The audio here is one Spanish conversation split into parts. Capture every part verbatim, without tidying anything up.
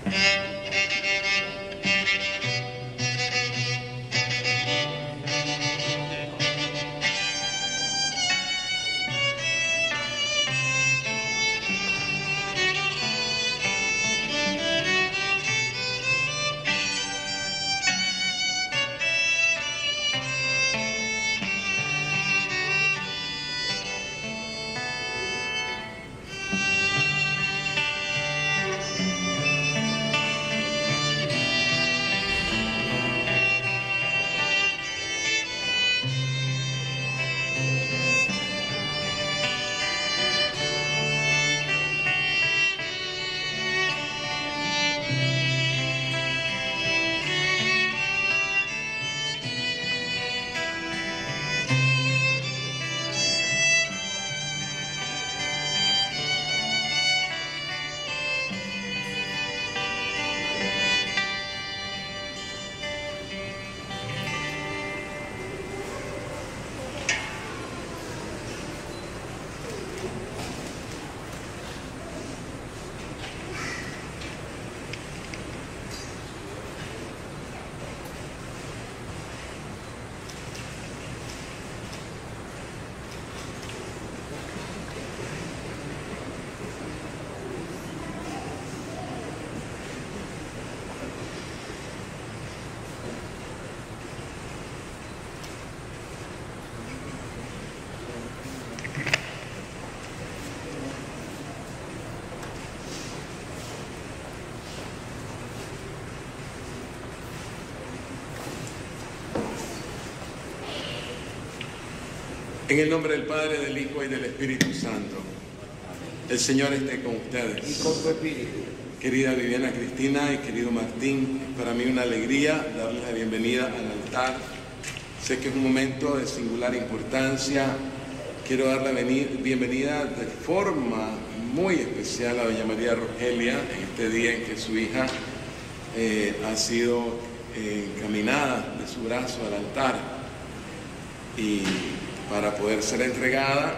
En el nombre del Padre, del Hijo y del Espíritu Santo. El Señor esté con ustedes. Y con tu espíritu. Querida Viviana Cristina y querido Martín, es para mí una alegría darles la bienvenida al altar. Sé que es un momento de singular importancia. Quiero dar la bienvenida de forma muy especial a doña María Rogelia en este día en que su hija eh, ha sido eh, encaminada de su brazo al altar y para poder ser entregada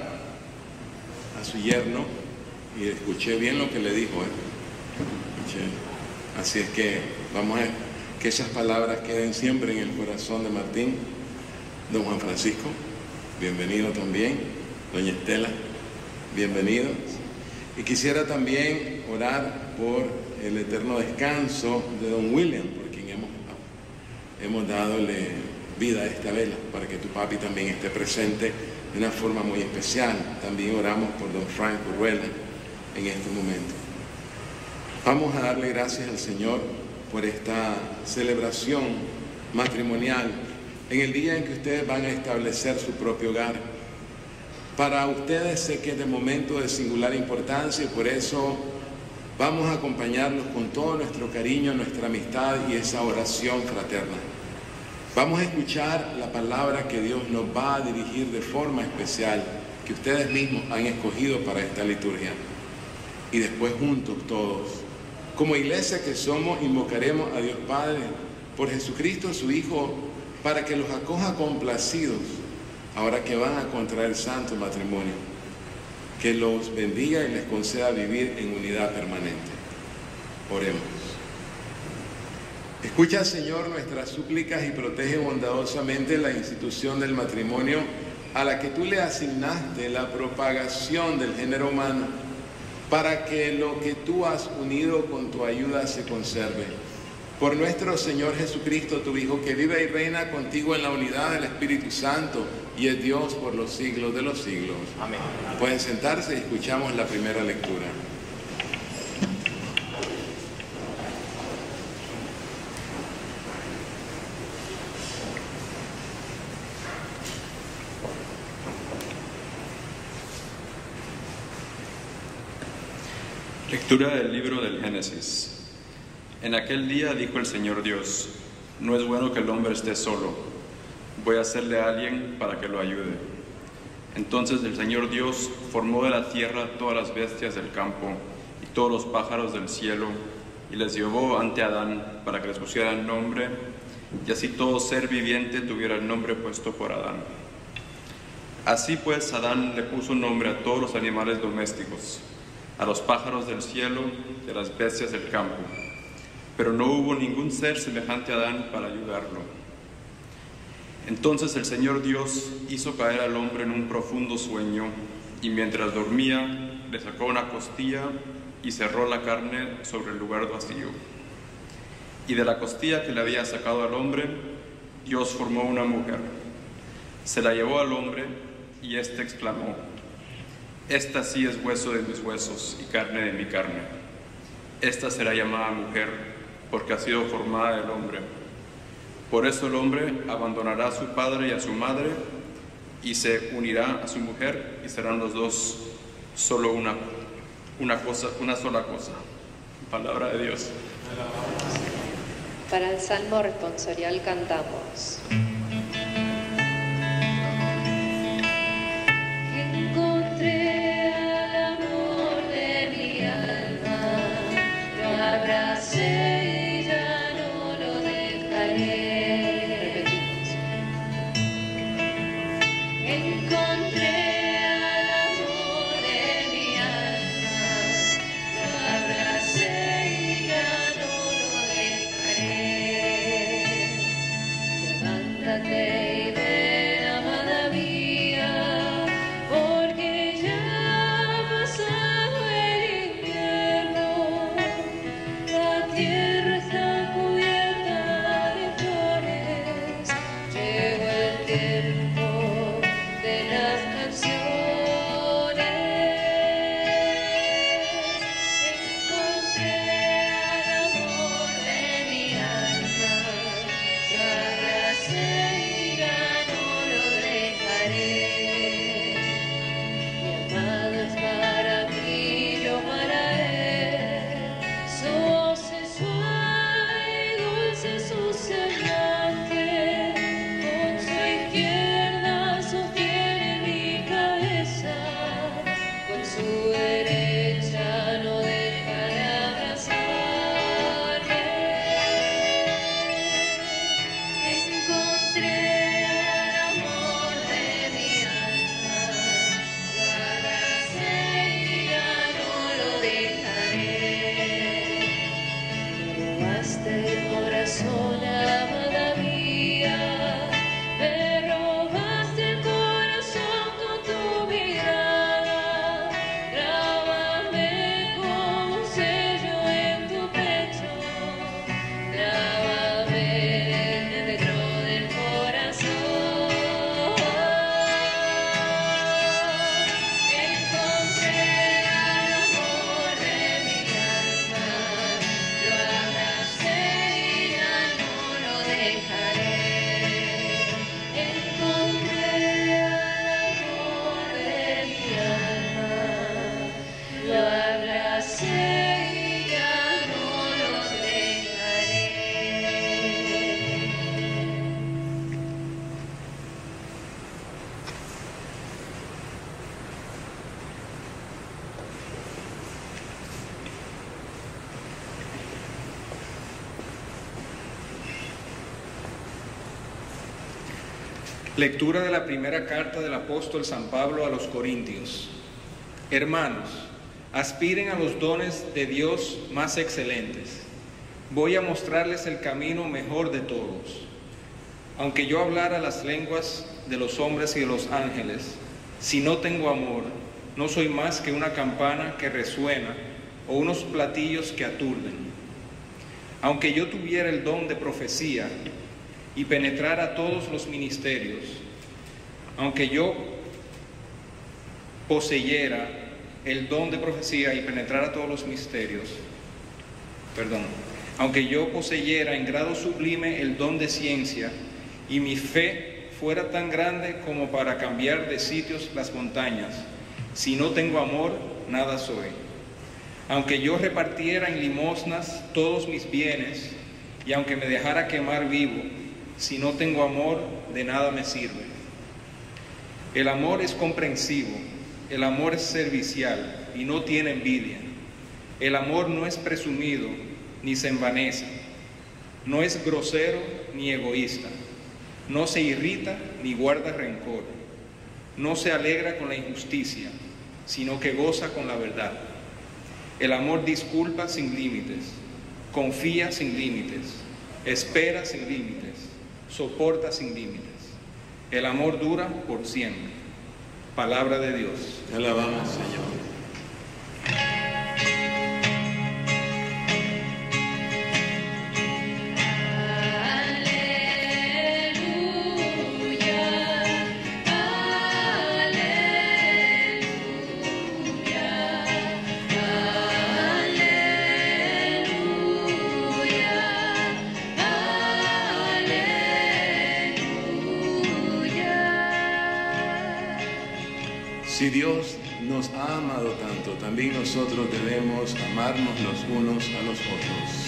a su yerno. Y escuché bien lo que le dijo, ¿eh? Escuché. Así es que vamos a que esas palabras queden siempre en el corazón de Martín. Don Juan Francisco, bienvenido también. Doña Estela, bienvenidos. Y quisiera también orar por el eterno descanso de don William, por quien hemos, hemos dadole vida a esta vela, para que tu papi también esté presente de una forma muy especial. También oramos por don Frank Urruela en este momento. Vamos a darle gracias al Señor por esta celebración matrimonial en el día en que ustedes van a establecer su propio hogar. Para ustedes sé que es de momento de singular importancia y por eso vamos a acompañarlos con todo nuestro cariño, nuestra amistad y esa oración fraterna. Vamos a escuchar la palabra que Dios nos va a dirigir de forma especial, que ustedes mismos han escogido para esta liturgia. Y después juntos todos, como iglesia que somos, invocaremos a Dios Padre por Jesucristo su Hijo, para que los acoja complacidos, ahora que van a contraer santo matrimonio, que los bendiga y les conceda vivir en unidad permanente. Oremos. Escucha, Señor, nuestras súplicas y protege bondadosamente la institución del matrimonio a la que tú le asignaste la propagación del género humano, para que lo que tú has unido con tu ayuda se conserve. Por nuestro Señor Jesucristo, tu Hijo, que vive y reina contigo en la unidad del Espíritu Santo y es Dios por los siglos de los siglos. Amén. Pueden sentarse y escuchamos la primera lectura. Lectura del libro del Génesis. En aquel día dijo el Señor Dios: no es bueno que el hombre esté solo, voy a hacerle a alguien para que lo ayude. Entonces el Señor Dios formó de la tierra todas las bestias del campo y todos los pájaros del cielo, y les llevó ante Adán para que les pusieran nombre, y así todo ser viviente tuviera el nombre puesto por Adán. Así pues Adán le puso nombre a todos los animales domésticos, a los pájaros del cielo y a las bestias del campo. pero no hubo ningún ser semejante a Adán para ayudarlo. Entonces el Señor Dios hizo caer al hombre en un profundo sueño, y mientras dormía le sacó una costilla y cerró la carne sobre el lugar vacío. Y de la costilla que le había sacado al hombre, Dios formó una mujer. Se la llevó al hombre, y éste exclamó: Esta sí es hueso de mis huesos y carne de mi carne. Esta será llamada mujer, porque ha sido formada del hombre. Por eso el hombre abandonará a su padre y a su madre, y se unirá a su mujer, y serán los dos solo una, una cosa, una sola cosa. Palabra de Dios. Para el Salmo responsorial cantamos: Encontré al amor de mi alma, lo abracé y ya no lo dejaré. Repetimos. Encontré al amor de mi alma, lo abracé y ya no lo dejaré. Levántate y ven, amada mía, porque ya ha pasado el invierno. La tierra está cubierta de flores. Llegó el tiempo de las canciones. Encontré al amor de mi alma, lo abracé y ya no lo dejaré. Mi amado es para mí, yo para él. Su voz es suave y dulce su semblante. Con su izquierda sostiene mi cabeza, con su derecha no deja de abrazarme. Encontré al amor de mi alma, lo abracé y ya no lo dejaré. Me robaste el corazón, amada mía, me robaste el corazón con tu mirada. Grábame como un sello en tu pecho, grábame dentro del corazón. Encontré al amor de mi alma, lo abracé y ya no lo dejaré. Encontré al amor de mi alma, lo abracé y ya no lo dejaré. Lectura de la primera carta del apóstol San Pablo a los Corintios. Hermanos, aspiren a los dones de Dios más excelentes. Voy a mostrarles el camino mejor de todos. Aunque yo hablara las lenguas de los hombres y de los ángeles, si no tengo amor, no soy más que una campana que resuena o unos platillos que aturden. Aunque yo tuviera el don de profecía y penetrara todos los ministerios, aunque yo poseyera el don de profecía y penetrara todos los misterios, perdón, aunque yo poseyera en grado sublime el don de ciencia y mi fe fuera tan grande como para cambiar de sitios las montañas, si no tengo amor, nada soy. Aunque yo repartiera en limosnas todos mis bienes y aunque me dejara quemar vivo, si no tengo amor, de nada me sirve. El amor es comprensivo, el amor es servicial y no tiene envidia. El amor no es presumido ni se envanece, no es grosero ni egoísta, no se irrita ni guarda rencor, no se alegra con la injusticia, sino que goza con la verdad. El amor disculpa sin límites, confía sin límites, espera sin límites, soporta sin límites. El amor dura por siempre. Palabra de Dios. Te alabamos, Señor. Si Dios nos ha amado tanto, también nosotros debemos amarnos los unos a los otros.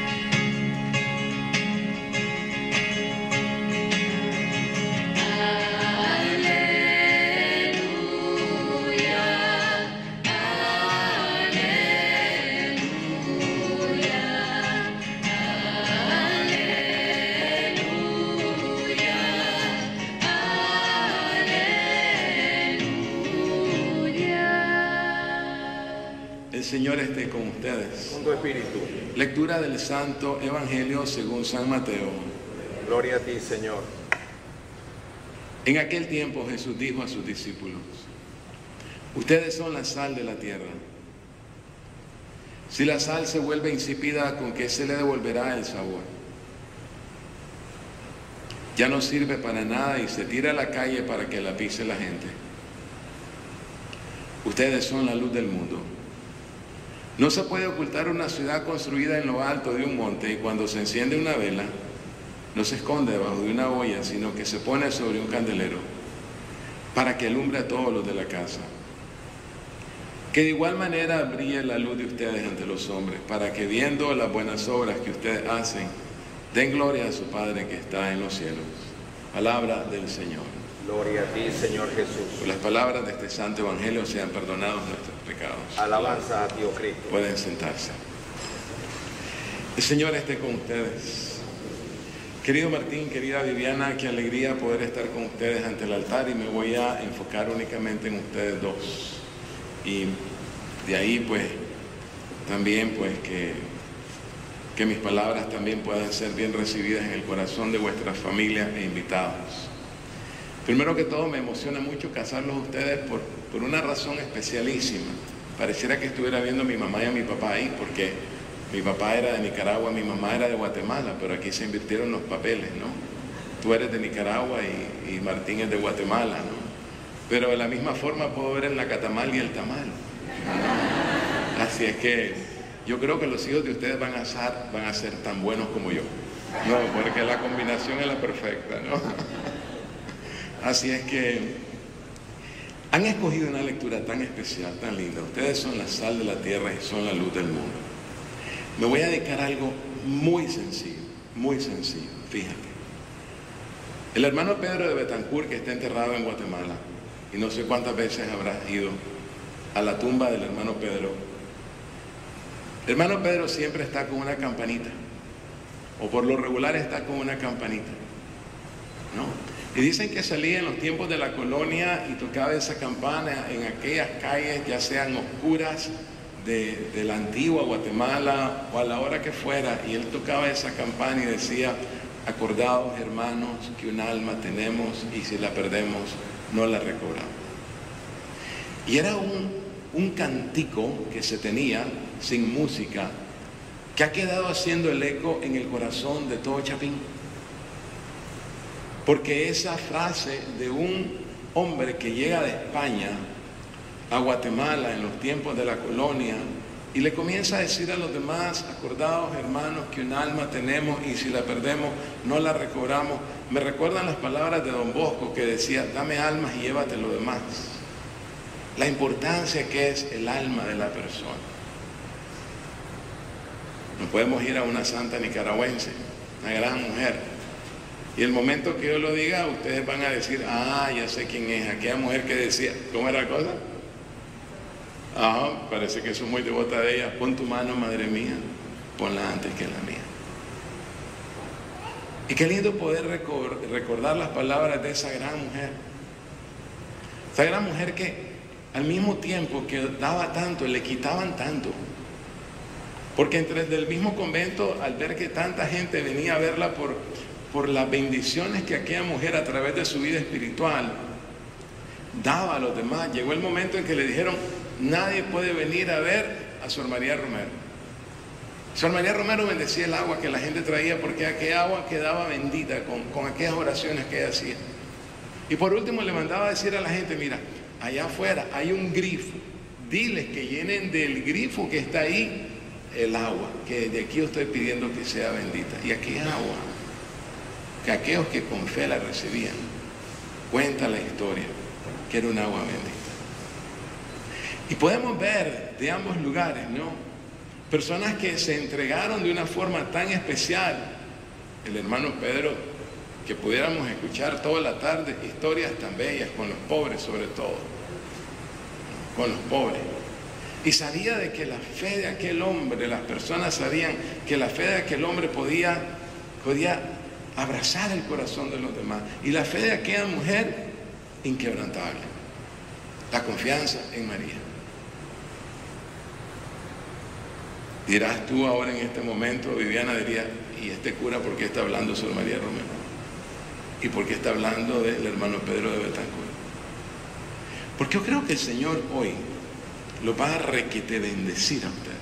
El Señor esté con ustedes. Con tu espíritu. Lectura del Santo Evangelio según San Mateo. Gloria a ti, Señor. En aquel tiempo Jesús dijo a sus discípulos: ustedes son la sal de la tierra. Si la sal se vuelve insípida, ¿con qué se le devolverá el sabor? Ya no sirve para nada y se tira a la calle para que la pise la gente. Ustedes son la luz del mundo. No se puede ocultar una ciudad construida en lo alto de un monte y cuando se enciende una vela, no se esconde debajo de una olla, sino que se pone sobre un candelero para que alumbre a todos los de la casa. Que de igual manera brille la luz de ustedes ante los hombres, para que viendo las buenas obras que ustedes hacen, den gloria a su Padre que está en los cielos. Palabra del Señor. Gloria a ti, Señor Jesús. Por las palabras de este santo evangelio sean perdonados nuestros pecados. Alabanza a ti, oh Cristo. Pueden sentarse. El Señor esté con ustedes. Querido Martín, querida Viviana, qué alegría poder estar con ustedes ante el altar y me voy a enfocar únicamente en ustedes dos. Y de ahí pues también pues que, que mis palabras también puedan ser bien recibidas en el corazón de vuestras familias e invitados. Primero que todo me emociona mucho casarlos a ustedes por, por una razón especialísima. Pareciera que estuviera viendo a mi mamá y a mi papá ahí, porque mi papá era de Nicaragua, mi mamá era de Guatemala, pero aquí se invirtieron los papeles, ¿no? Tú eres de Nicaragua y, y Martín es de Guatemala, ¿no? Pero de la misma forma puedo ver en la catamal y el tamal, ¿no? Así es que yo creo que los hijos de ustedes van a ser, van a ser tan buenos como yo, no, porque la combinación es la perfecta, ¿no? Así es que han escogido una lectura tan especial, tan linda. Ustedes son la sal de la tierra y son la luz del mundo. Me voy a dedicar a algo muy sencillo, muy sencillo. Fíjate. El hermano Pedro de Betancourt, que está enterrado en Guatemala, y no sé cuántas veces habrá ido a la tumba del hermano Pedro. El hermano Pedro siempre está con una campanita, o por lo regular está con una campanita, ¿no? Y dicen que salía en los tiempos de la colonia y tocaba esa campana en aquellas calles, ya sean oscuras de, de la antigua Guatemala o a la hora que fuera, y él tocaba esa campana y decía: acordaos, hermanos, que un alma tenemos y si la perdemos no la recobramos. Y era un, un cantico que se tenía sin música, que ha quedado haciendo el eco en el corazón de todo Chapín. Porque esa frase de un hombre que llega de España a Guatemala en los tiempos de la colonia y le comienza a decir a los demás: acordaos, hermanos, que un alma tenemos y si la perdemos no la recobramos, me recuerdan las palabras de Don Bosco que decía: dame almas y llévate lo demás. La importancia que es el alma de la persona. No podemos ir a una santa nicaragüense, una gran mujer, y el momento que yo lo diga, ustedes van a decir: ah, ya sé quién es, aquella mujer que decía, ¿cómo era la cosa? Ah, parece que soy muy devota de ella. Pon tu mano, madre mía, ponla antes que la mía. Y qué lindo poder recordar las palabras de esa gran mujer. Esa gran mujer que al mismo tiempo que daba tanto, le quitaban tanto. Porque entre del mismo convento, al ver que tanta gente venía a verla por, por las bendiciones que aquella mujer a través de su vida espiritual daba a los demás, llegó el momento en que le dijeron: nadie puede venir a ver a Sor María Romero. Sor María Romero bendecía el agua que la gente traía, porque aquella agua quedaba bendita con, con aquellas oraciones que ella hacía. Y por último le mandaba a decir a la gente: mira, allá afuera hay un grifo, diles que llenen del grifo que está ahí el agua, que desde aquí yo estoy pidiendo que sea bendita. Y aquella agua, que aquellos que con fe la recibían, cuenta la historia, que era un agua bendita. Y podemos ver de ambos lugares, ¿no?, personas que se entregaron de una forma tan especial. El hermano Pedro, que pudiéramos escuchar toda la tarde historias tan bellas con los pobres, sobre todo, con los pobres. Y sabía de que la fe de aquel hombre, las personas sabían que la fe de aquel hombre podía, podía abrazar el corazón de los demás. Y la fe de aquella mujer, inquebrantable. La confianza en María. Dirás tú ahora en este momento, Viviana diría: ¿y este cura por qué está hablando sobre María Romero? ¿Y por qué está hablando del hermano Pedro de Betancourt? Porque yo creo que el Señor hoy lo va a requete bendecir a usted.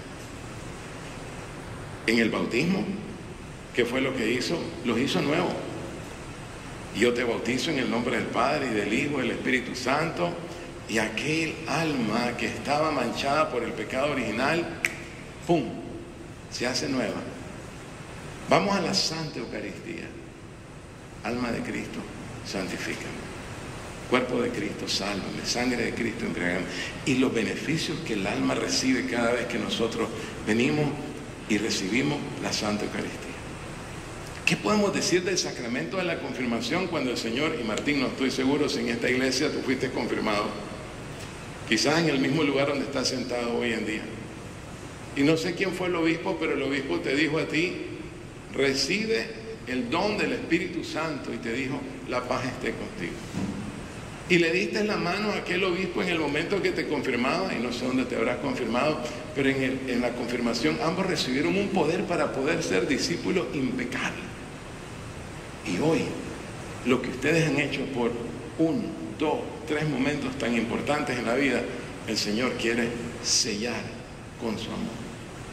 En el bautismo, ¿qué fue lo que hizo? Los hizo nuevos. Y yo te bautizo en el nombre del Padre y del Hijo y del Espíritu Santo. Y aquel alma que estaba manchada por el pecado original, ¡pum!, se hace nueva. Vamos a la Santa Eucaristía. Alma de Cristo, santifícame. Cuerpo de Cristo, sálvame. Sangre de Cristo, entrégame. Y los beneficios que el alma recibe cada vez que nosotros venimos y recibimos la Santa Eucaristía. ¿Qué podemos decir del sacramento de la confirmación cuando el Señor, y Martín, no estoy seguro si en esta iglesia tú fuiste confirmado, quizás en el mismo lugar donde estás sentado hoy en día? Y no sé quién fue el obispo, pero el obispo te dijo a ti: recibe el don del Espíritu Santo, y te dijo: la paz esté contigo. Y le diste la mano a aquel obispo en el momento que te confirmaba, y no sé dónde te habrás confirmado, pero en, el, en la confirmación ambos recibieron un poder para poder ser discípulos impecables. Y hoy, lo que ustedes han hecho por uno, dos, tres momentos tan importantes en la vida, el Señor quiere sellar con su amor.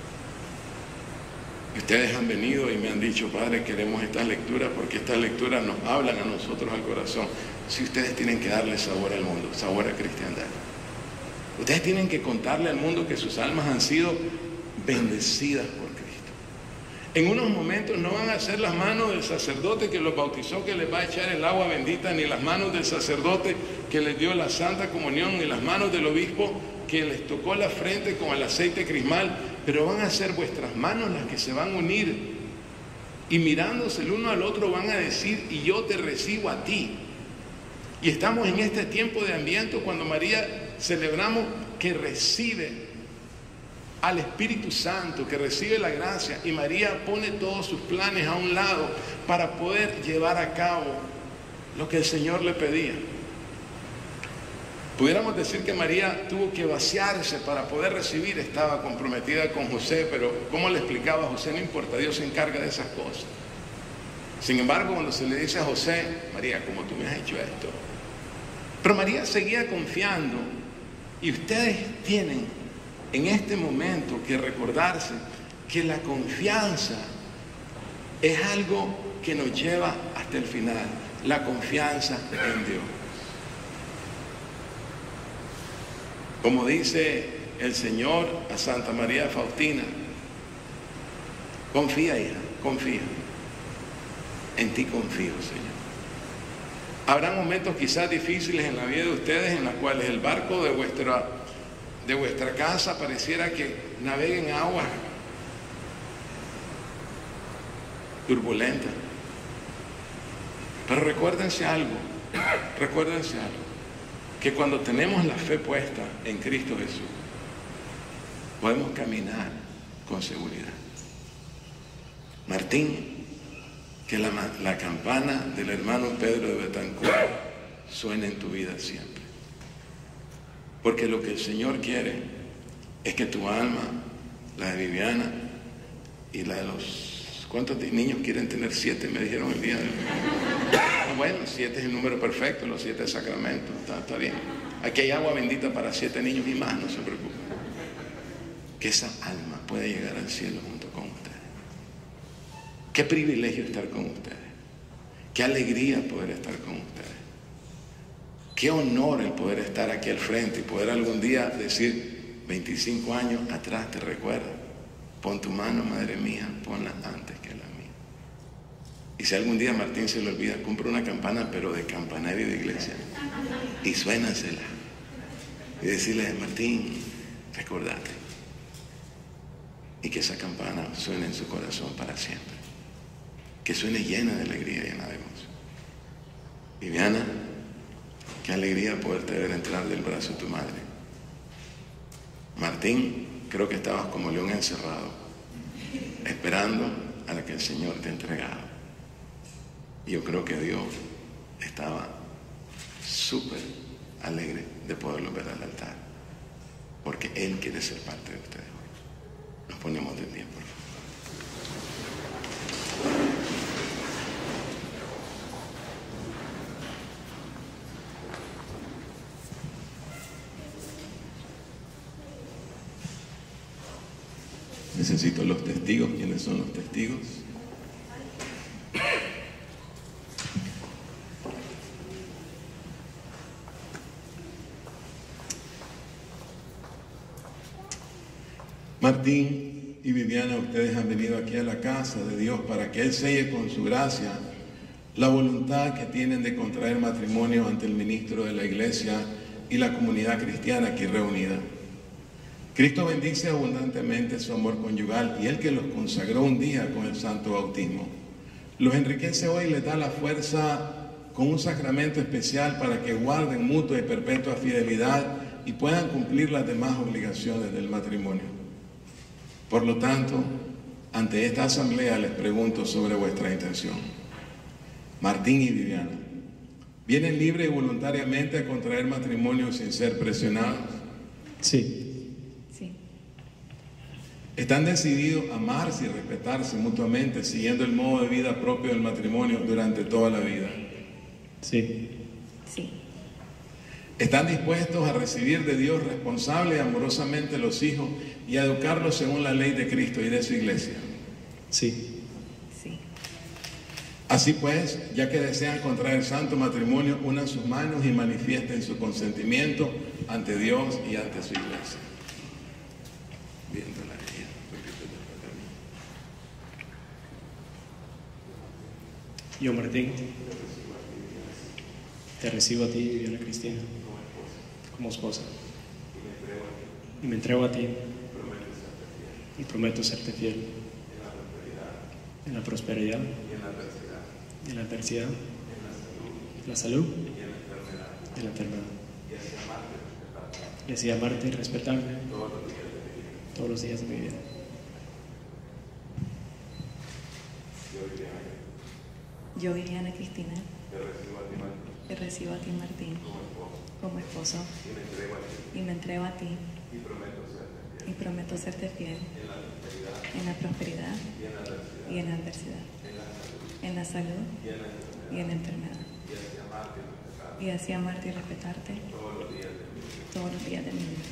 Y ustedes han venido y me han dicho: Padre, queremos estas lecturas porque estas lecturas nos hablan a nosotros al corazón. Si ustedes tienen que darle sabor al mundo, sabor a cristiandad. Ustedes tienen que contarle al mundo que sus almas han sido bendecidas por Cristo. En unos momentos no van a ser las manos del sacerdote que los bautizó que les va a echar el agua bendita, ni las manos del sacerdote que les dio la Santa Comunión, ni las manos del obispo que les tocó la frente con el aceite crismal, pero van a ser vuestras manos las que se van a unir, y mirándose el uno al otro van a decir: y yo te recibo a ti. Y estamos en este tiempo de Adviento, cuando María celebramos que recibe al Espíritu Santo, que recibe la gracia, y María pone todos sus planes a un lado para poder llevar a cabo lo que el Señor le pedía. Pudiéramos decir que María tuvo que vaciarse para poder recibir, estaba comprometida con José, pero ¿cómo le explicaba a José? No importa, Dios se encarga de esas cosas. Sin embargo, cuando se le dice a José: María, ¿cómo tú me has hecho esto? Pero María seguía confiando, y ustedes tienen en este momento que recordarse que la confianza es algo que nos lleva hasta el final, la confianza en Dios. Como dice el Señor a Santa María Faustina: confía, hija, confía. En ti confío, Señor. Habrá momentos quizás difíciles en la vida de ustedes en los cuales el barco de vuestra, de vuestra casa pareciera que navega en aguas turbulentas. Pero recuérdense algo, recuérdense algo, que cuando tenemos la fe puesta en Cristo Jesús, podemos caminar con seguridad. Martín, que la, la campana del hermano Pedro de Betancourt suene en tu vida siempre. Porque lo que el Señor quiere es que tu alma, la de Viviana, Y la de los... ¿Cuántos niños quieren tener siete? Me dijeron el día de hoy. Ah, bueno, siete es el número perfecto, los siete sacramentos, está, está bien. Aquí hay agua bendita para siete niños y más, no se preocupen. Que esa alma pueda llegar al cielo junto con ustedes. Qué privilegio estar con ustedes. Qué alegría poder estar con ustedes. Qué honor el poder estar aquí al frente y poder algún día decir, veinticinco años atrás te recuerdo. Pon tu mano, madre mía, ponla antes que la mía. Y si algún día a Martín se le olvida, compra una campana, pero de campanario de iglesia. Y suénasela. Y decirle, Martín, recordate. Y que esa campana suene en su corazón para siempre. Que suene llena de alegría y llena de gozo. Viviana, qué alegría poderte ver entrar del brazo de tu madre. Martín, creo que estabas como león encerrado, esperando a la que el Señor te ha entregado. Y yo creo que Dios estaba súper alegre de poderlo ver al altar, porque Él quiere ser parte de ustedes. Nos ponemos de pie, por favor. Necesito los testigos. ¿Quiénes son los testigos? Martín y Viviana, ustedes han venido aquí a la casa de Dios para que Él selle con su gracia la voluntad que tienen de contraer matrimonio ante el ministro de la Iglesia y la comunidad cristiana aquí reunida. Cristo bendice abundantemente su amor conyugal y Él que los consagró un día con el santo bautismo, los enriquece hoy y les da la fuerza con un sacramento especial para que guarden mutua y perpetua fidelidad y puedan cumplir las demás obligaciones del matrimonio. Por lo tanto, ante esta asamblea les pregunto sobre vuestra intención. Martín y Viviana, ¿vienen libre y voluntariamente a contraer matrimonio sin ser presionados? Sí. ¿Están decididos a amarse y respetarse mutuamente, siguiendo el modo de vida propio del matrimonio durante toda la vida? Sí. Sí. ¿Están dispuestos a recibir de Dios responsable y amorosamente los hijos y a educarlos según la ley de Cristo y de su iglesia? Sí. Sí. Así pues, ya que desean contraer santo matrimonio, unan sus manos y manifiesten su consentimiento ante Dios y ante su iglesia. Viéndola. Yo, Martín, te recibo a ti, Viviana Cristina, como esposa. Y me entrego a ti. Y prometo serte fiel. En la prosperidad. Y en la adversidad. En la salud. Y en la enfermedad. Y así amarte y respetarme todos los días de mi vida. Yo, Viviana Cristina, te recibo a ti, Martín, como esposo, y me entrego a ti, y prometo serte fiel en la prosperidad y en la adversidad, en la salud y en la enfermedad, y así amarte y respetarte todos los días de mi vida.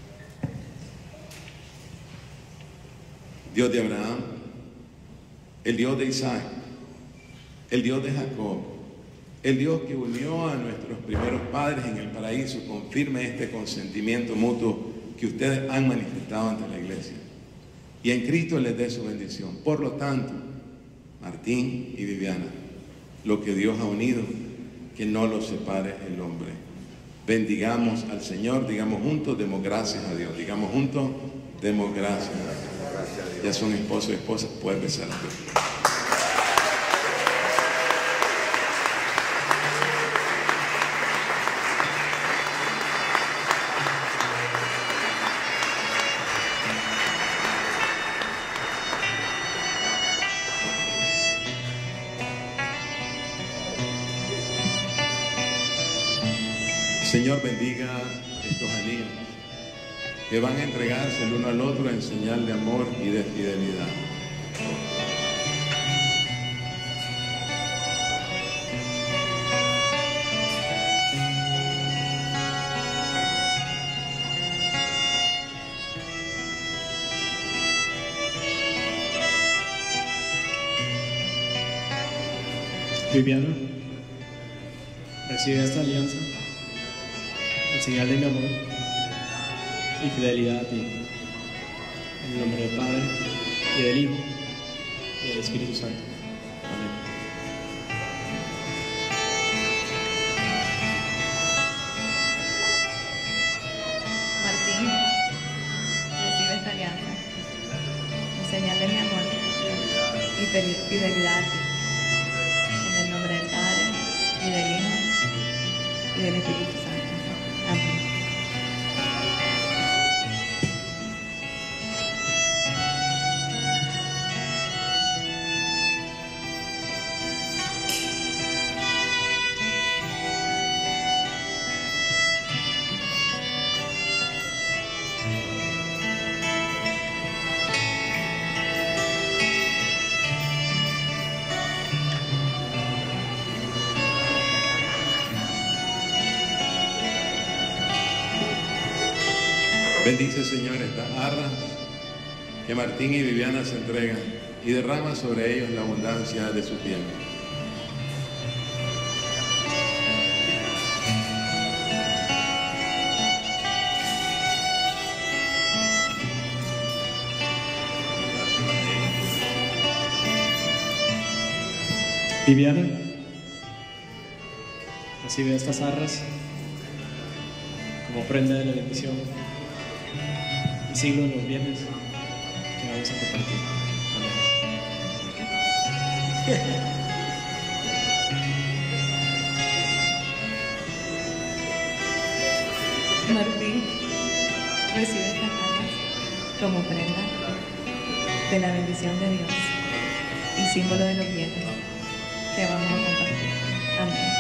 Dios de Abraham, el Dios de Isaac, el Dios de Jacob, el Dios que unió a nuestros primeros padres en el paraíso, confirme este consentimiento mutuo que ustedes han manifestado ante la iglesia. Y en Cristo les dé su bendición. Por lo tanto, Martín y Viviana, lo que Dios ha unido, que no lo separe el hombre. Bendigamos al Señor, digamos juntos, demos gracias a Dios. Digamos juntos, demos gracias a Dios. Ya son esposos y esposas, pueden besar a Dios. Señor, bendiga estos anillos que van a entregarse el uno al otro en señal de amor y de fidelidad. Viviana, recibe esta alianza, en señal de mi amor y fidelidad a ti. En el nombre del Padre, y del Hijo, y del Espíritu Santo. Amén. Martín, recibe esta alianza, en señal de mi amor y fidelidad a ti. En el nombre del Padre, y del Hijo, y del Espíritu Santo. Amén. Bendice, Señor, estas arras que Martín y Viviana se entregan y derrama sobre ellos la abundancia de su bien. Viviana, recibe estas arras como prenda de la bendición y siglo de los bienes que vamos a compartir. Amén. Martín, recibe estas arras como prenda de la bendición de Dios y símbolo de los bienes que vamos a compartir. Amén.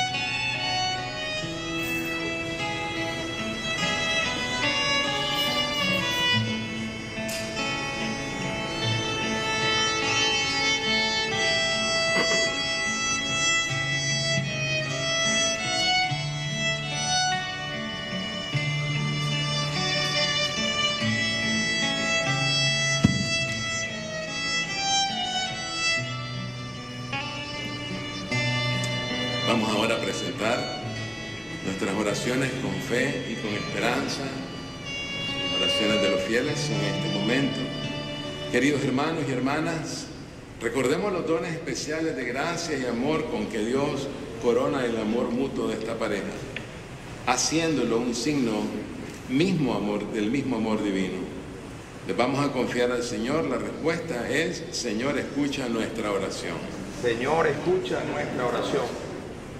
Vamos ahora a presentar nuestras oraciones con fe y con esperanza, oraciones de los fieles en este momento. Queridos hermanos y hermanas, recordemos los dones especiales de gracia y amor con que Dios corona el amor mutuo de esta pareja, haciéndolo un signo mismo amor, del mismo amor divino. Les vamos a confiar al Señor. La respuesta es: Señor, escucha nuestra oración. Señor, escucha nuestra oración.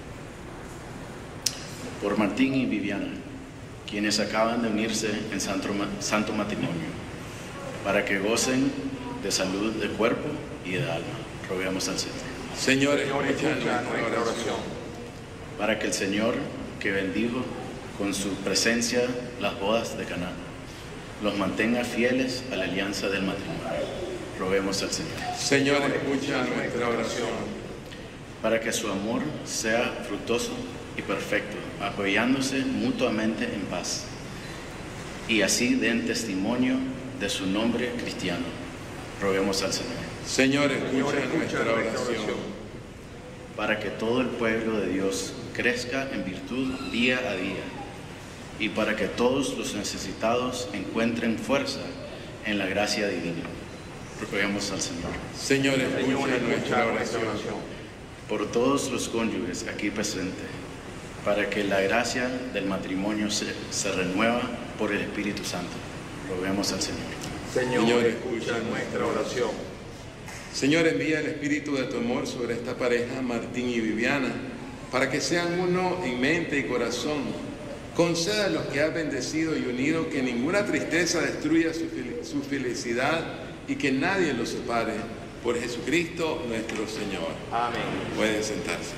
Por Martín y Viviana, quienes acaban de unirse en santo, santo matrimonio, para que gocen de salud de cuerpo y de alma. Roguemos al Señor. Señor, Señor, escucha escucha nuestra nuestra oración. oración. Para que el Señor, que bendijo con su presencia las bodas de Caná, los mantenga fieles a la alianza del matrimonio. Roguemos al Señor. Señor, escucha nuestra oración. Para que su amor sea fructuoso y perfecto, apoyándose mutuamente en paz, y así den testimonio de su nombre cristiano. Roguemos al Señor. Señor, escucha, Señor, escucha nuestra nuestra oración. oración. Para que todo el pueblo de Dios crezca en virtud día a día, y para que todos los necesitados encuentren fuerza en la gracia divina. Roguemos al Señor. Señor, Señor, escucha escucha nuestra nuestra oración. oración. Por todos los cónyuges aquí presentes, para que la gracia del matrimonio se, se renueva por el Espíritu Santo. Roguemos al Señor. Señor, Señor, escucha nuestra oración. Señor, envía el espíritu de tu amor sobre esta pareja, Martín y Viviana, para que sean uno en mente y corazón. Conceda a los que has bendecido y unido que ninguna tristeza destruya su, fel- su felicidad y que nadie los separe. Por Jesucristo nuestro Señor. Amén. Pueden sentarse.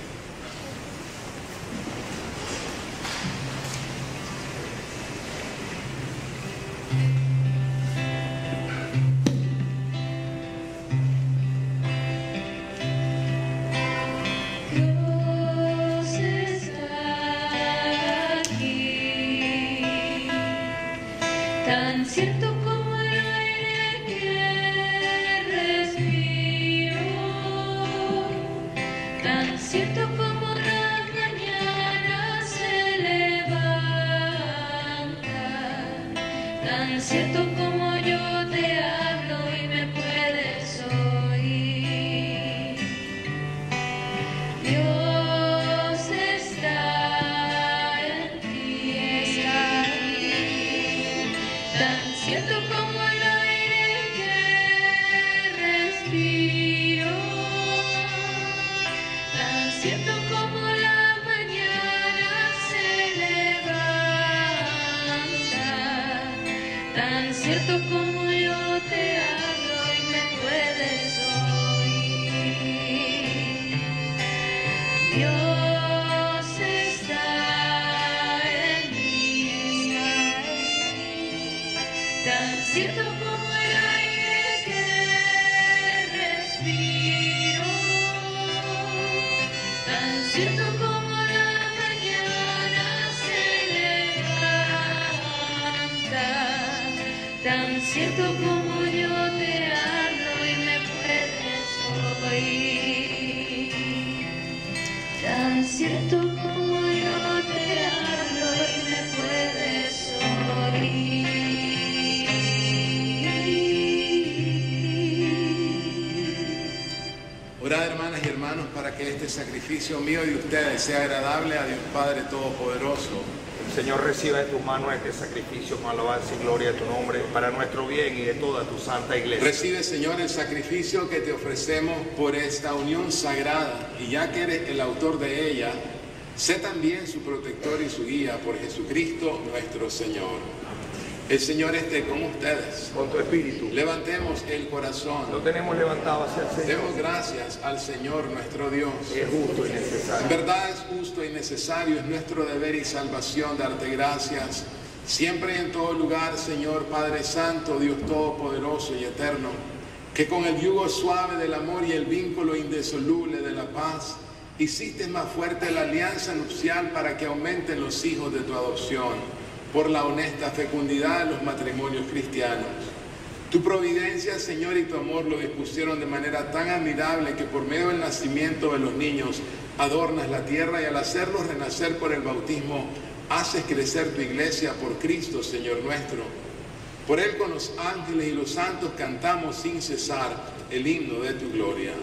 Orad, hermanas y hermanos, para que este sacrificio mío y de ustedes sea agradable a Dios Padre Todopoderoso. El Señor reciba de tus manos este sacrificio con alabanza y gloria a tu nombre, para nuestro bien y de toda tu santa iglesia. Recibe, Señor, el sacrificio que te ofrecemos por esta unión sagrada, y ya que eres el autor de ella, sé también su protector y su guía por Jesucristo nuestro Señor. El Señor esté con ustedes. Con tu espíritu. Levantemos el corazón. Lo tenemos levantado hacia el Señor. Demos gracias al Señor nuestro Dios. Es justo y necesario. En verdad es justo y necesario, es nuestro deber y salvación darte gracias. Siempre y en todo lugar, Señor Padre Santo, Dios Todopoderoso y Eterno, que con el yugo suave del amor y el vínculo indisoluble de la paz, hiciste más fuerte la alianza nupcial para que aumenten los hijos de tu adopción, por la honesta fecundidad de los matrimonios cristianos. Tu providencia, Señor, y tu amor lo dispusieron de manera tan admirable que por medio del nacimiento de los niños adornas la tierra, y al hacerlos renacer por el bautismo haces crecer tu iglesia por Cristo, Señor nuestro. Por Él con los ángeles y los santos cantamos sin cesar el himno de tu gloria.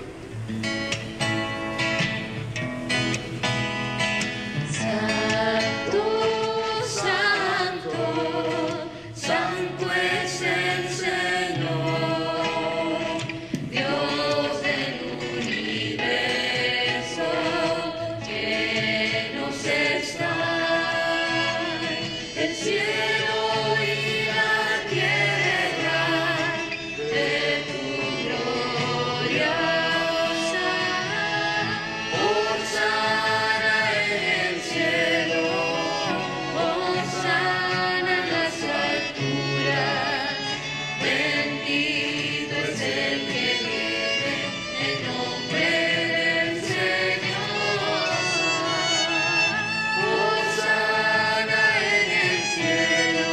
Santo, Santo es el Señor, Dios del universo, llenos están el cielo y la tierra de tu gloria. Hosana en el cielo, hosana en las alturas, bendito es el que viene en nombre del Señor. Hosana en el cielo,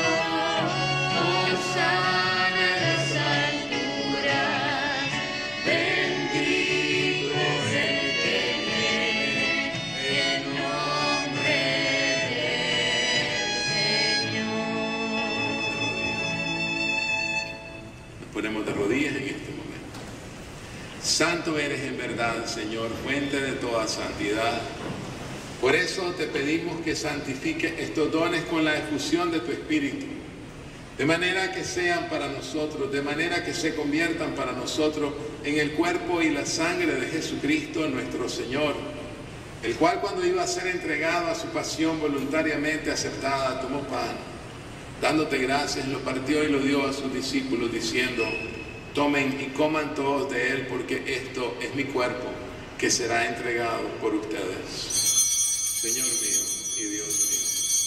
hosana en las alturas, bendito es el que viene en nombre del Señor. Nos ponemos de rodillas en este momento. Santo eres en verdad, Señor, fuente de toda santidad. Por eso te pedimos que santifiques estos dones con la efusión de tu Espíritu, de manera que sean para nosotros, de manera que se conviertan para nosotros en el cuerpo y la sangre de Jesucristo nuestro Señor, el cual, cuando iba a ser entregado a su pasión voluntariamente aceptada, tomó pan, dándote gracias, lo partió y lo dio a sus discípulos, diciendo: tomen y coman todos de él, porque esto es mi cuerpo, que será entregado por ustedes. Señor mío y Dios mío.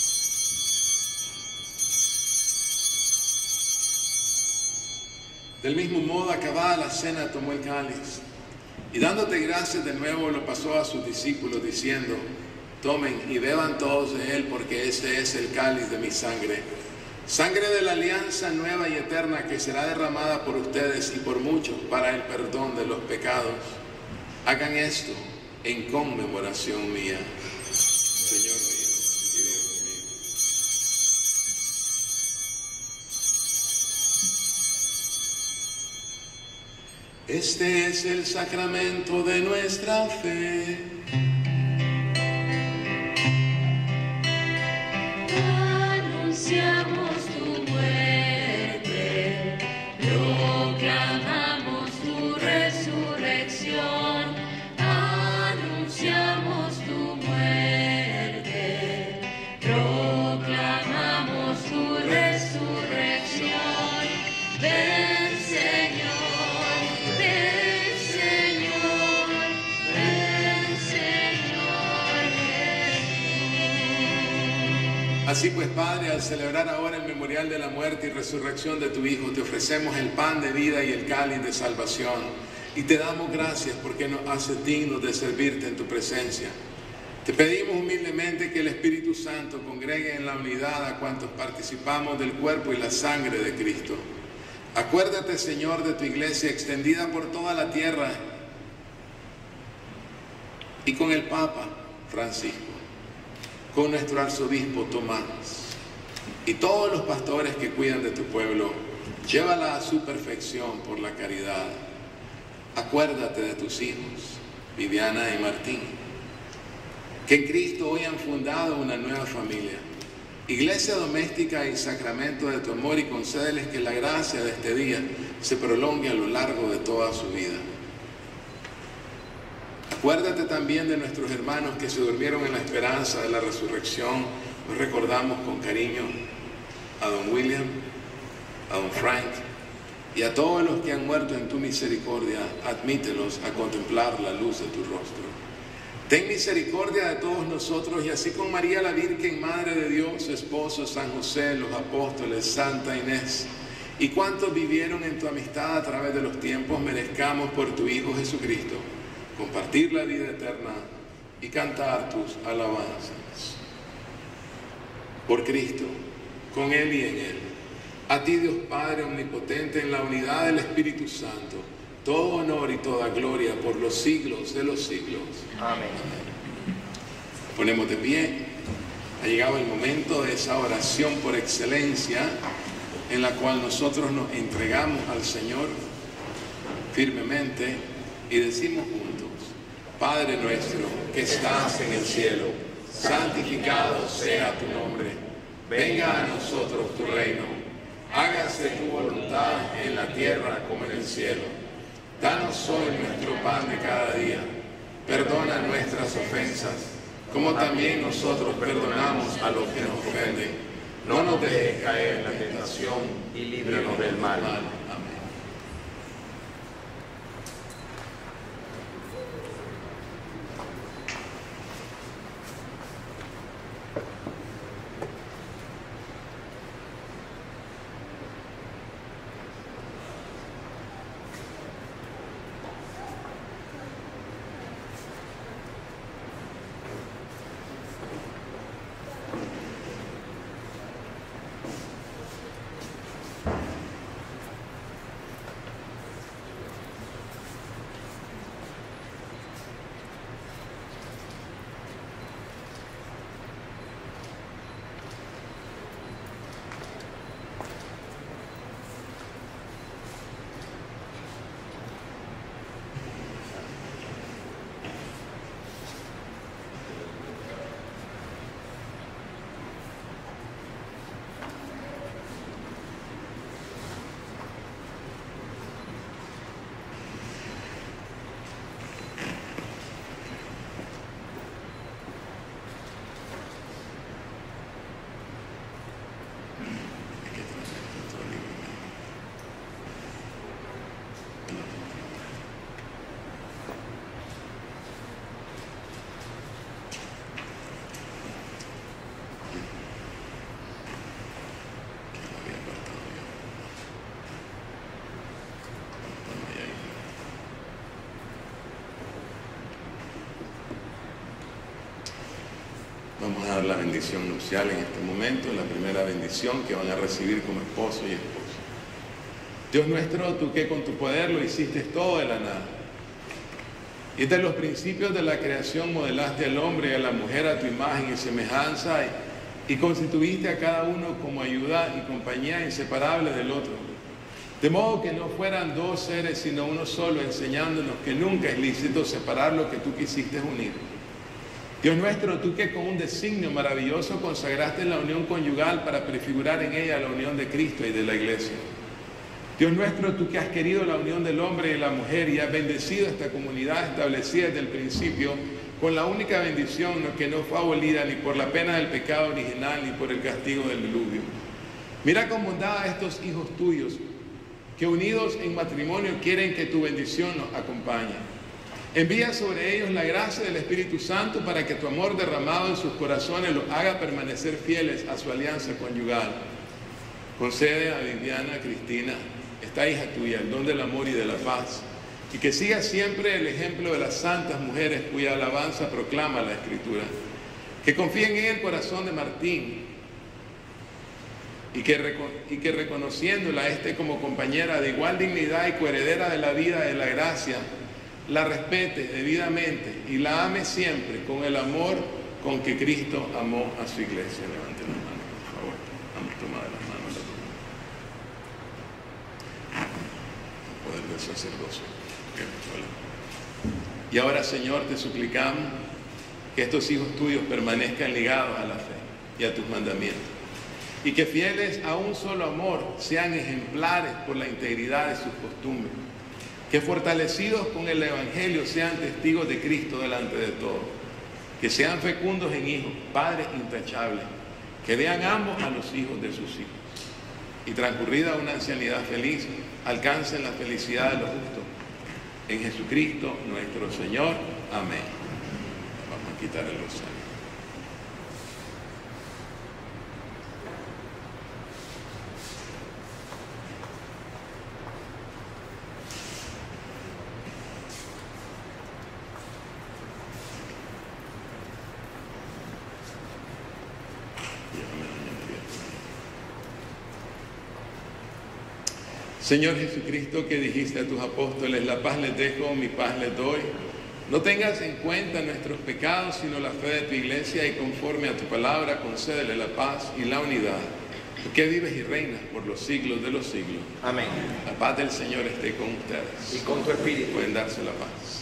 Del mismo modo, acabada la cena, tomó el cáliz, y dándote gracias de nuevo, lo pasó a sus discípulos, diciendo: tomen y beban todos de él, porque ese es el cáliz de mi sangre, sangre de la alianza nueva y eterna, que será derramada por ustedes y por muchos para el perdón de los pecados. Hagan esto en conmemoración mía. Señor mío y Dios mío. Este es el sacramento de nuestra fe. Anunciamos tu muerte, proclamamos tu resurrección. Anunciamos tu muerte, proclamamos tu resurrección. Ven, Señor, ven, Señor, ven, Señor Jesús. Así pues, Padre, al celebrar ahora el memorial de la muerte y resurrección de tu Hijo, te ofrecemos el pan de vida y el cáliz de salvación, y te damos gracias porque nos haces dignos de servirte en tu presencia. Te pedimos humildemente que el Espíritu Santo congregue en la unidad a cuantos participamos del cuerpo y la sangre de Cristo. Acuérdate, Señor, de tu iglesia extendida por toda la tierra, y con el Papa Francisco, con nuestro arzobispo Tomás y todos los pastores que cuidan de tu pueblo. Llévala a su perfección por la caridad. Acuérdate de tus hijos, Viviana y Martín, que en Cristo hoy han fundado una nueva familia, iglesia doméstica y sacramento de tu amor, y concédeles que la gracia de este día se prolongue a lo largo de toda su vida. Acuérdate también de nuestros hermanos que se durmieron en la esperanza de la resurrección. Los recordamos con cariño a don William, a don Frank y a todos los que han muerto en tu misericordia. Admítelos a contemplar la luz de tu rostro. Ten misericordia de todos nosotros, y así con María la Virgen, Madre de Dios, esposo, San José, los apóstoles, Santa Inés, y cuantos vivieron en tu amistad a través de los tiempos, merezcamos por tu Hijo Jesucristo compartir la vida eterna y cantar tus alabanzas. Por Cristo, con Él y en Él, a ti Dios Padre omnipotente, en la unidad del Espíritu Santo, todo honor y toda gloria por los siglos de los siglos. Amén. Ponemos de pie. Ha llegado el momento de esa oración por excelencia en la cual nosotros nos entregamos al Señor firmemente y decimos juntos: Padre nuestro que estás en el cielo, santificado sea tu nombre. Venga a nosotros tu reino. Hágase tu voluntad en la tierra como en el cielo. Danos hoy nuestro pan de cada día. Perdona nuestras ofensas, como también nosotros perdonamos a los que nos ofenden. No nos dejes caer en la tentación y líbranos del mal. Amén. Vamos a dar la bendición nupcial en este momento, la primera bendición que van a recibir como esposo y esposa. Dios nuestro, tú que con tu poder lo hiciste todo de la nada, y desde los principios de la creación modelaste al hombre y a la mujer a tu imagen y semejanza, y, y constituiste a cada uno como ayuda y compañía inseparable del otro, de modo que no fueran dos seres sino uno solo, enseñándonos que nunca es lícito separar lo que tú quisiste unir. Dios nuestro, tú que con un designio maravilloso consagraste la unión conyugal para prefigurar en ella la unión de Cristo y de la Iglesia. Dios nuestro, tú que has querido la unión del hombre y la mujer y has bendecido esta comunidad establecida desde el principio con la única bendición que no fue abolida ni por la pena del pecado original ni por el castigo del diluvio. Mira con bondad a estos hijos tuyos que unidos en matrimonio quieren que tu bendición nos acompañe. Envía sobre ellos la gracia del Espíritu Santo para que tu amor derramado en sus corazones los haga permanecer fieles a su alianza conyugal. Concede a Viviana, Cristina, esta hija tuya, el don del amor y de la paz, y que siga siempre el ejemplo de las santas mujeres cuya alabanza proclama la Escritura. Que confíen en el corazón de Martín y que, y que reconociéndola a este como compañera de igual dignidad y coheredera de la vida de la gracia, la respete debidamente y la ame siempre con el amor con que Cristo amó a su iglesia. Levanten las manos, por favor. Vamos a tomar las manos la poder del sacerdocio. Y ahora, Señor, te suplicamos que estos hijos tuyos permanezcan ligados a la fe y a tus mandamientos, y que fieles a un solo amor sean ejemplares por la integridad de sus costumbres, que fortalecidos con el Evangelio sean testigos de Cristo delante de todos, que sean fecundos en hijos, padres intachables, que vean ambos a los hijos de sus hijos, y transcurrida una ancianidad feliz, alcancen la felicidad de los justos. En Jesucristo nuestro Señor. Amén. Vamos a quitar el rosario. Señor Jesucristo, que dijiste a tus apóstoles, la paz les dejo, mi paz les doy, no tengas en cuenta nuestros pecados, sino la fe de tu iglesia, y conforme a tu palabra concédele la paz y la unidad, que vives y reinas por los siglos de los siglos. Amén. La paz del Señor esté con ustedes. Y con tu espíritu. Pueden darse la paz.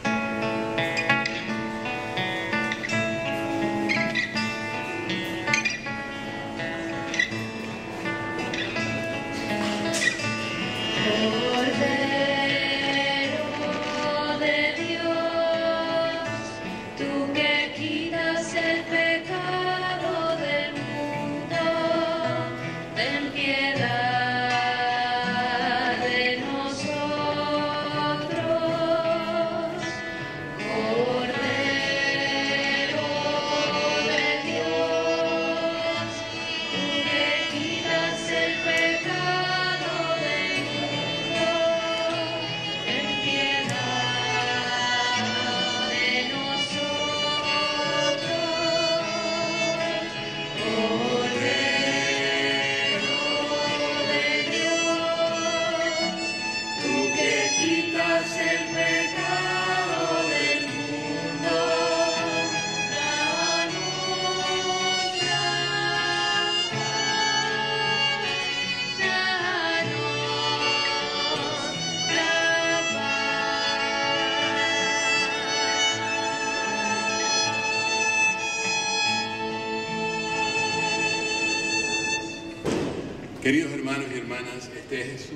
Queridos hermanos y hermanas, este es Jesús,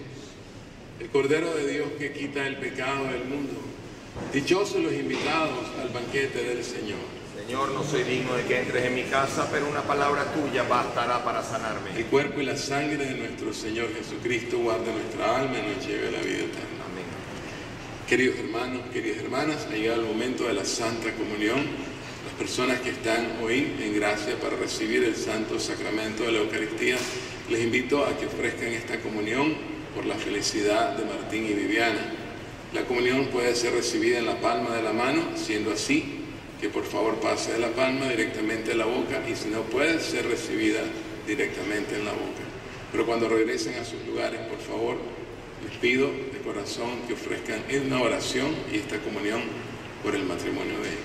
el Cordero de Dios que quita el pecado del mundo. Dichosos los invitados al banquete del Señor. Señor, no soy digno de que entres en mi casa, pero una palabra tuya bastará para sanarme. El cuerpo y la sangre de nuestro Señor Jesucristo guarde nuestra alma y nos lleve a la vida eterna. Amén. Queridos hermanos, queridas hermanas, ha llegado el momento de la Santa Comunión. Las personas que están hoy en gracia para recibir el Santo Sacramento de la Eucaristía, les invito a que ofrezcan esta comunión por la felicidad de Martín y Viviana. La comunión puede ser recibida en la palma de la mano, siendo así que por favor pase de la palma directamente a la boca, y si no, puede ser recibida directamente en la boca. Pero cuando regresen a sus lugares, por favor, les pido de corazón que ofrezcan una oración y esta comunión por el matrimonio de ellos.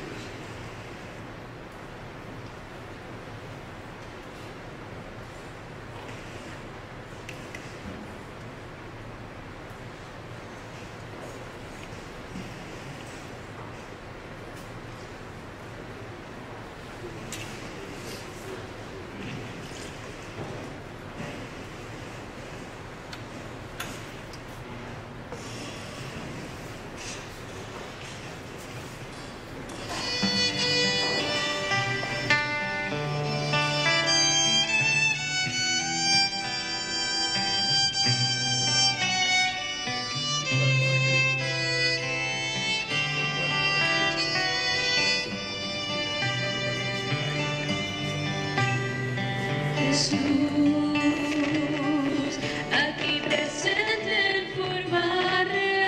Jesús, aquí presente en forma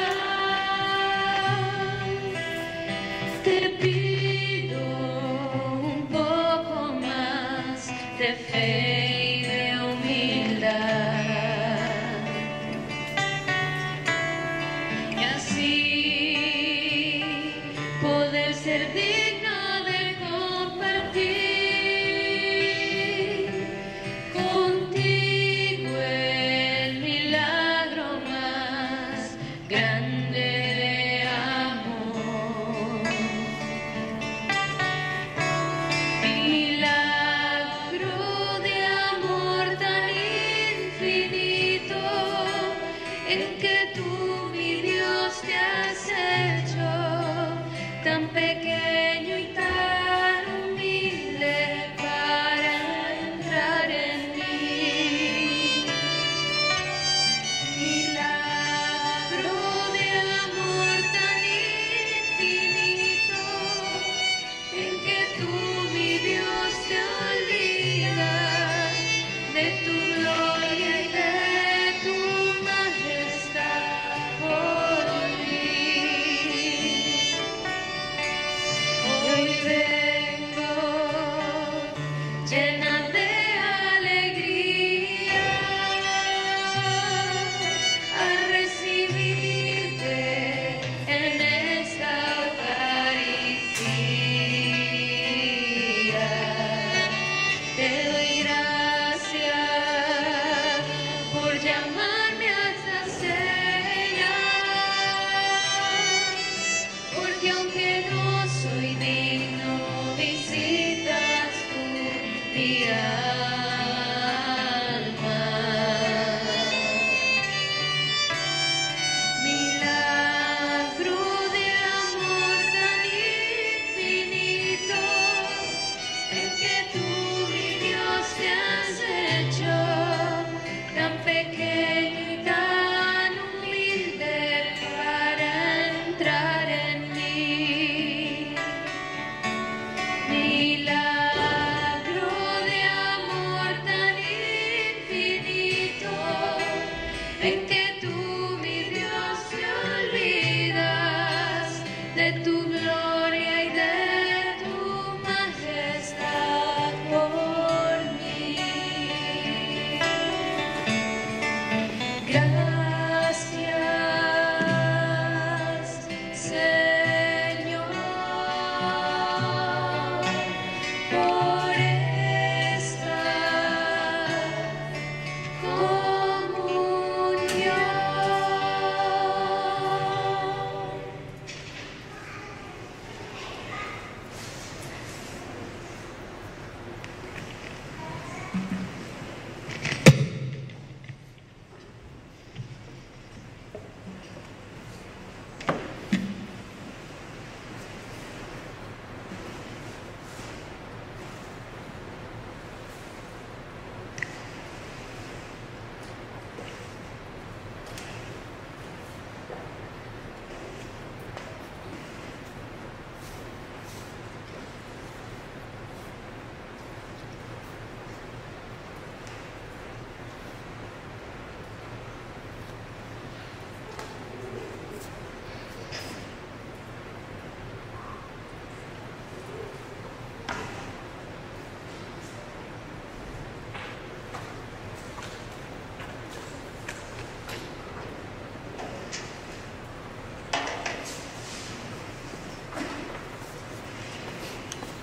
real, te pido un poco más de fe y de humildad, y así poder ser digno de compartir contigo el milagro más grande de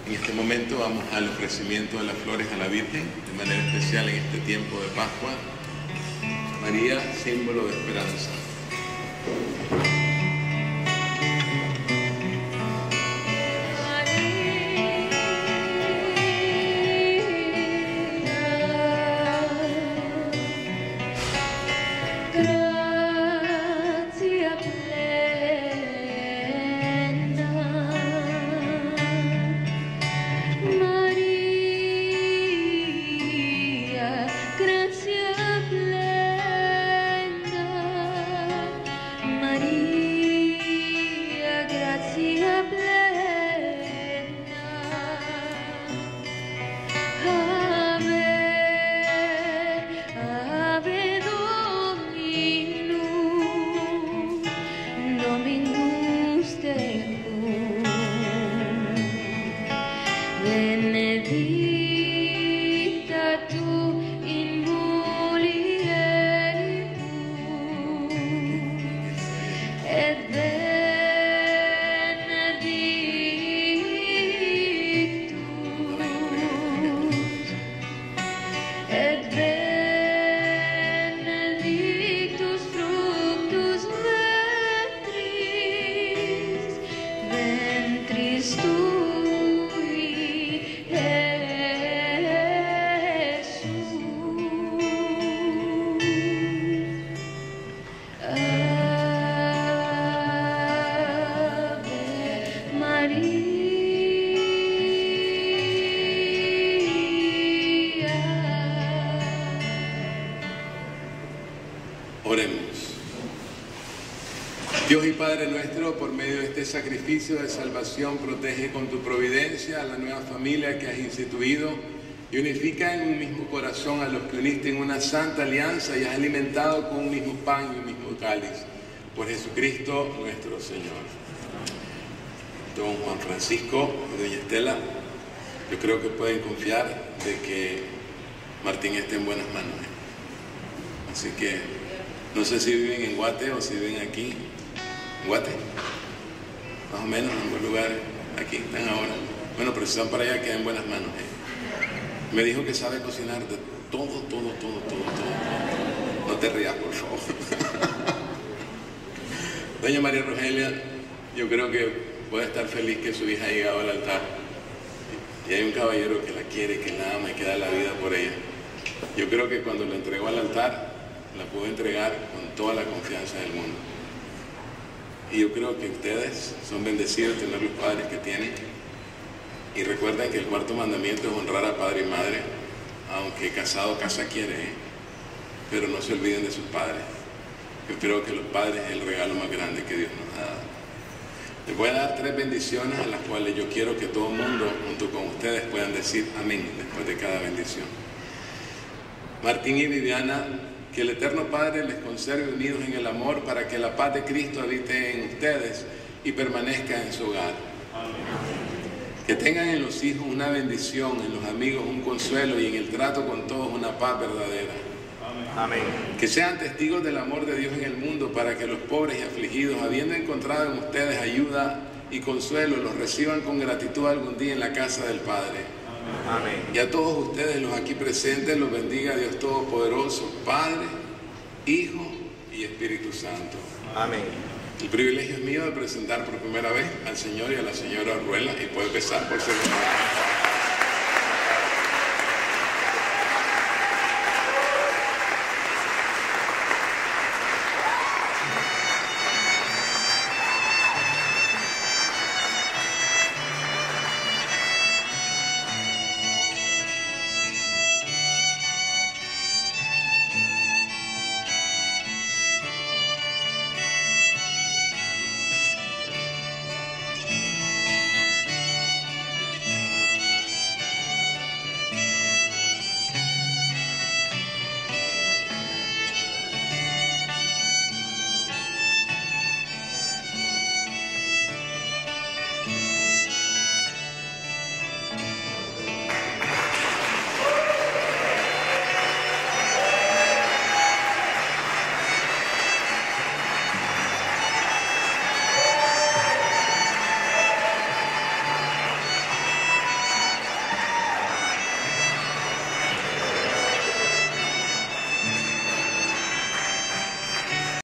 En este momento vamos al ofrecimiento de las flores a la Virgen, de manera especial en este tiempo de Pascua. María, símbolo de esperanza. Dios y Padre nuestro, por medio de este sacrificio de salvación, protege con tu providencia a la nueva familia que has instituido y unifica en un mismo corazón a los que uniste en una santa alianza y has alimentado con un mismo pan y un mismo cáliz. Por Jesucristo nuestro Señor. Don Juan Francisco y doña Estela, yo creo que pueden confiar de que Martín esté en buenas manos. Así que no sé si viven en Guate o si viven aquí. Guate, más o menos en buen lugar, aquí están ahora. Bueno, pero si están para allá, quedan en buenas manos. ¿eh? Me dijo que sabe cocinar de todo, todo, todo, todo, todo. No te rías, por favor. Doña María Rogelia, yo creo que puede estar feliz que su hija haya llegado al altar. Y hay un caballero que la quiere, que la ama y que da la vida por ella. Yo creo que cuando la entregó al altar, la pudo entregar con toda la confianza del mundo. Y yo creo que ustedes son bendecidos de tener los padres que tienen. Y recuerden que el cuarto mandamiento es honrar a padre y madre, aunque casado casa quiere, ¿eh? Pero no se olviden de sus padres. Yo creo que los padres es el regalo más grande que Dios nos ha dado. Les voy a dar tres bendiciones a las cuales yo quiero que todo el mundo, junto con ustedes, puedan decir amén después de cada bendición. Martín y Viviana, que el Eterno Padre les conserve unidos en el amor para que la paz de Cristo habite en ustedes y permanezca en su hogar. Amén. Que tengan en los hijos una bendición, en los amigos un consuelo y en el trato con todos una paz verdadera. Amén. Que sean testigos del amor de Dios en el mundo para que los pobres y afligidos, habiendo encontrado en ustedes ayuda y consuelo, los reciban con gratitud algún día en la casa del Padre. Amén. Y a todos ustedes, los aquí presentes, los bendiga Dios Todopoderoso, Padre, Hijo y Espíritu Santo. Amén. El privilegio es mío de presentar por primera vez al señor y a la señora Ruela, y puede empezar por segunda vez.